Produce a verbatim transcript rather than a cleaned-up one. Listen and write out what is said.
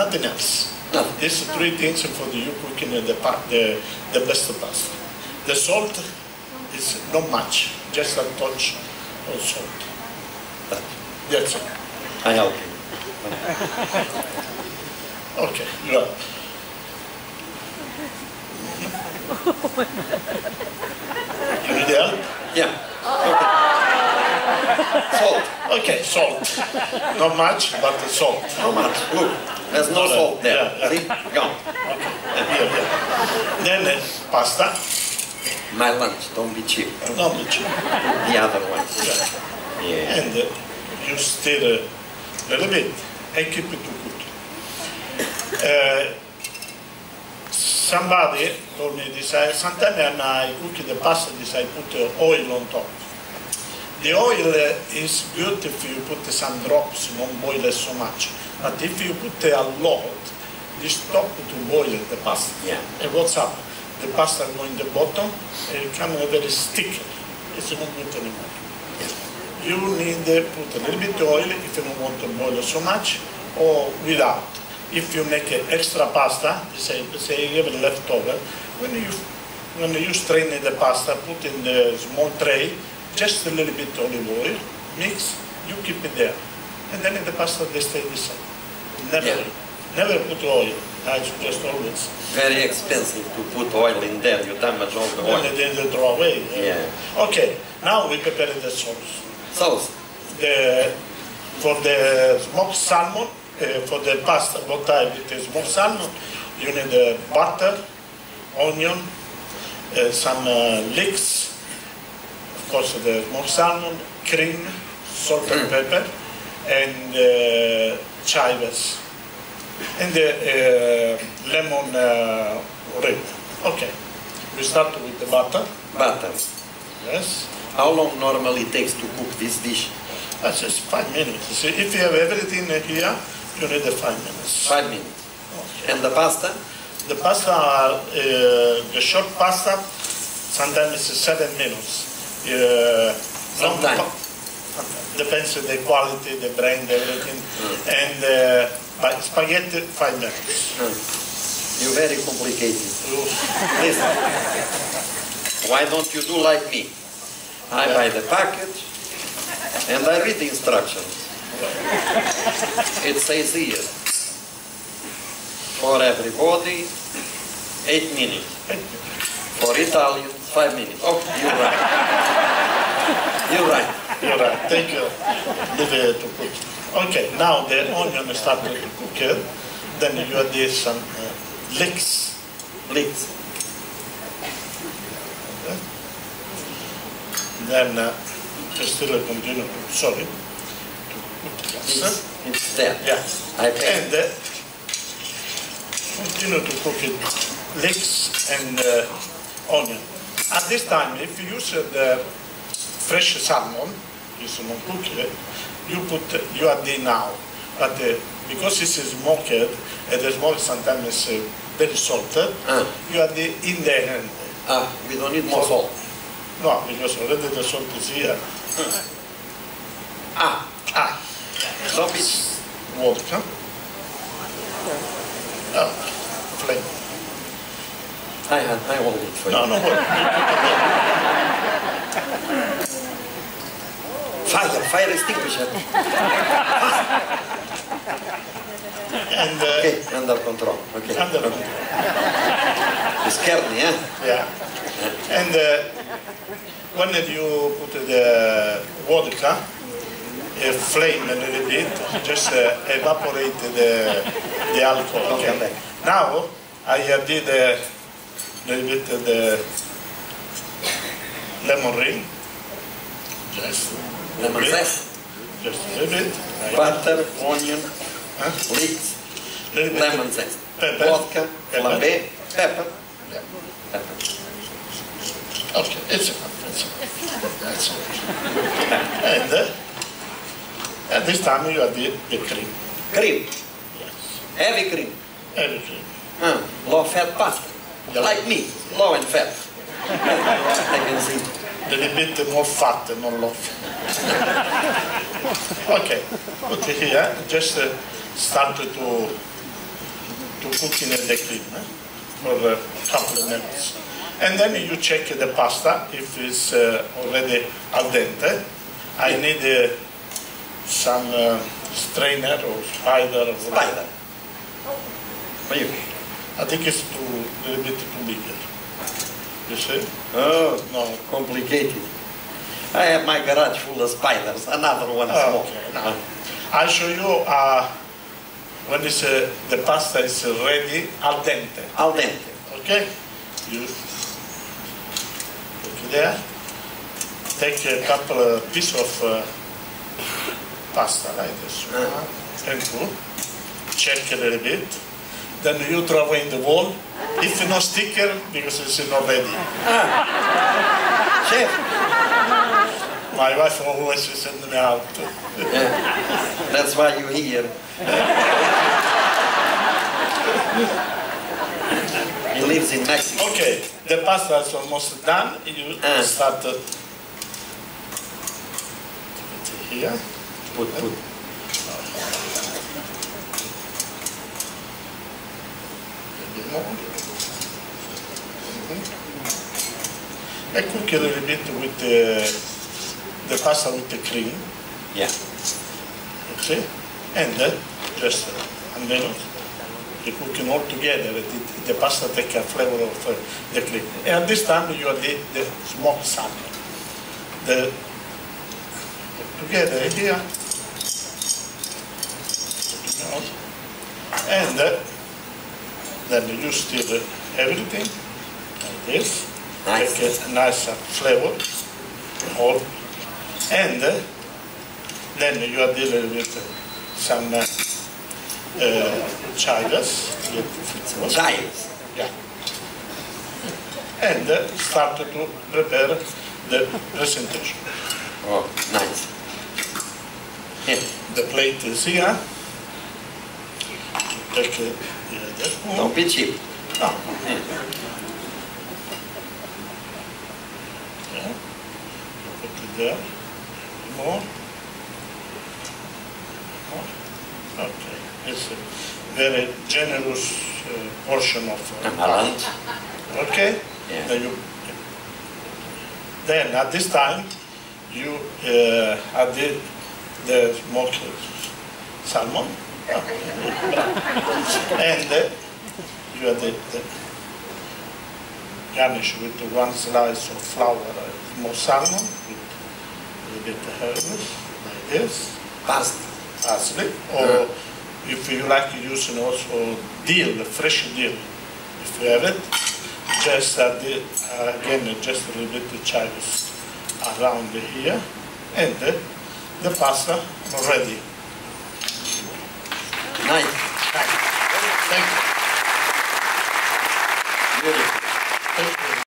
nothing else. No. These three things for the you cooking the, the, the best pasta. The salt is not much, just a touch of salt. But That's it. I help you. Okay, good. You need help? Yeah. Okay. Salt. Okay, salt. Not much, but the salt. How much? Look, there's no salt there. Yeah, yeah. See? Gone. Here, here. Then uh, pasta. My lunch, don't be cheap. Not much. The other one. Yeah. Yeah. And uh, you stir a little bit and keep it to cook. Uh, somebody told me this, I, sometimes when I cook the pasta, this I put uh, oil on top. The oil uh, is good if you put uh, some drops, don't boil it so much. But if you put uh, a lot, you stop to boil the pasta. Yeah. And what's up? The pasta go in the bottom, and it becomes very sticky. It's not good anymore. You need to put a little bit of oil if you don't want to boil so much, or without. If you make extra pasta, say, say you have leftover, when you when you strain the pasta, put in the small tray, just a little bit of olive oil, mix, you keep it there, and then in the pasta they stay the same. Never, Yeah. never put oil. I suggest always. Very expensive to put oil in there. You damage all the oil. And then they throw away. Yeah. Okay, now we prepare the sauce. Sauce. The, for the smoked salmon, uh, for the pasta, what type it is smoked salmon, you need uh, butter, onion, uh, some uh, leeks, of course the smoked salmon, cream, salt and pepper, and uh, chives, and the uh, lemon uh, ring. Okay, we start with the butter. Butter. Yes. How long normally takes to cook this dish? That's just five minutes. See, if you have everything here, you need the five minutes. Five minutes. Okay. And the pasta? The pasta, uh, the short pasta, sometimes it's seven minutes. Uh, Sometimes. long- Depends on the quality, the brand, everything. Mm. And uh, but spaghetti, five minutes. Mm. You're very complicated. Oof. Listen, why don't you do like me? I buy the package and I read the instructions. It says here, for everybody, eight minutes. For Italians, five minutes. Oh, you're right. You're right. You're right. Thank you. Leave it to cook. Okay, now the onion started to cook here. Then you add this some uh, leeks. Leeks. Okay. Then uh, just still continue to, sorry, to put the gas. It's, it's there. Yeah. I pay. And uh, continue to cook it, leeks and uh, onion. At this time, if you use uh, the fresh salmon, is not cooked, you put you add it now. But uh, because this is smoked, and the smoke sometimes is uh, very salted, Ah. you add it in the end. Ah, we don't need more salt. No, because already the salt is here. Ah, Ah, so bit. vodka. Oh, flame. I, I hold it for you. No, no, vodka. Fire, fire extinguisher. And uh, Okay, under control. Okay. under okay. control. You scared me, eh? Yeah. And uh, when you put the vodka, uh, flame a little bit, just uh, evaporate the, the alcohol. Okay. Okay. Now I uh, did a little bit of the lemon ring. Just a Lemon bit. zest. Just a little bit. Butter, onion, Huh? leeks, Little bit. lemon zest. Pepper. Vodka, Pepper. flambé, pepper. Yeah. Pepper. Okay, it's enough. It's enough. That's it. And uh, at this time you add the, the cream. Cream. Yes. Heavy cream. Heavy cream. Ah, low fat pasta. Yeah. Like me, low and fat. I can see. A little bit more fat and more low. Okay, put it here. Just uh, start to to cook in the cream eh? for a couple of minutes. And then you check the pasta if it's uh, already al dente. I need uh, some uh, strainer or spider. Or Spider. For you. I think it's too, a little bit too big. You see? Oh, No. complicated. I have my garage full of spiders. Another one Oh, small. okay. Now, I'll show you uh, when it's, uh, the pasta is ready al dente. Al dente. Okay? You look there. Take a couple of pieces of uh, pasta like this. Uh, and go. Check a little bit. Then you throw away in the wall. If no sticker, because it's not ready. Ah. Chef. My wife always sends me out. Yeah. That's why you're here. He lives in Mexico. Okay, the pasta is almost done. You Ah. start uh, here. Put, put. I cook a little bit with the, the pasta with the cream. Yeah. Okay, and then just a minute. You cooking all together. The, the pasta take a flavor of uh, the cream. And at this time you add the, the smoked salmon. The together here. And uh, then you stir everything like this. Nice. Take a nice uh, flavor. All. And uh, then you add a little bit uh, some uh, uh, chives. Chives. Yeah. And uh, start to prepare the presentation. Oh, nice. Yeah. The plate is here. Take uh, the other one. Don't be cheap. No. Yeah. Yeah. Put it there. More. More. Okay. It's a very generous uh, portion of uh, Lunch. okay. Yeah. Then, you, then at this time you uh, add the, the smoked salmon. And uh, you add the, the garnish with one slice of flour, uh, more salmon, with a little bit of herbs, like this, Pasta. parsley, or if you like using also dill, the fresh dill, if you have it, just add the, uh, again, just a little bit of chives around here, and uh, the pasta ready. Nice. Thank you. Thank you.